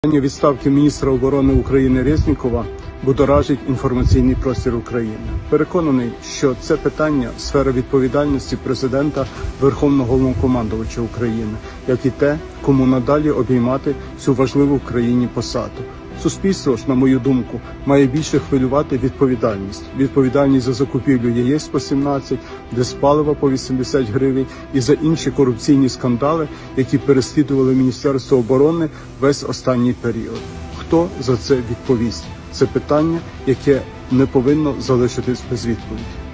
Питання відставки міністра оборони України Резнікова будоражить інформаційний простір України. Переконаний, що це питання – сфера відповідальності президента, Верховного Головнокомандувача України, як і те, кому надалі обіймати цю важливу в країні посаду. Суспільство ж, на мою думку, має більше хвилювати відповідальність. Відповідальність за закупівлю яєць по 17, дизпалива по 80 гривень і за інші корупційні скандали, які переслідували Міністерство оборони весь останній період. Хто за це відповість? Це питання, яке не повинно залишитись без відповіді.